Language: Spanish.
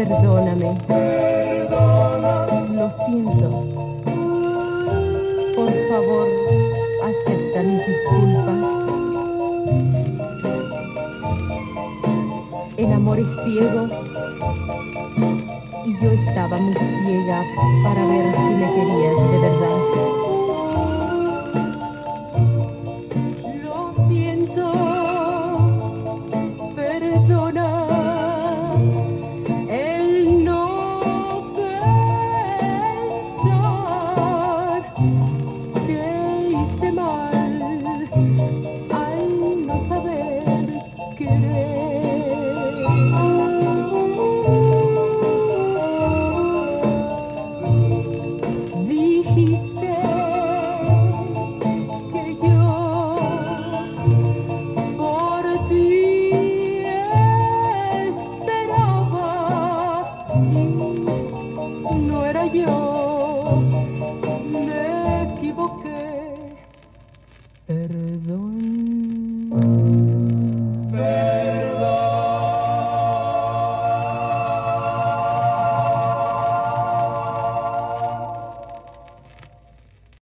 Perdóname. Lo siento. Por favor, acepta mis disculpas. El amor es ciego y yo estaba muy ciega para ver si me querías de verdad. Lo siento, perdona el no pensar que hice mal al no saber querer. Dijiste que yo por ti esperaba y no era yo, me equivoqué. Perdón.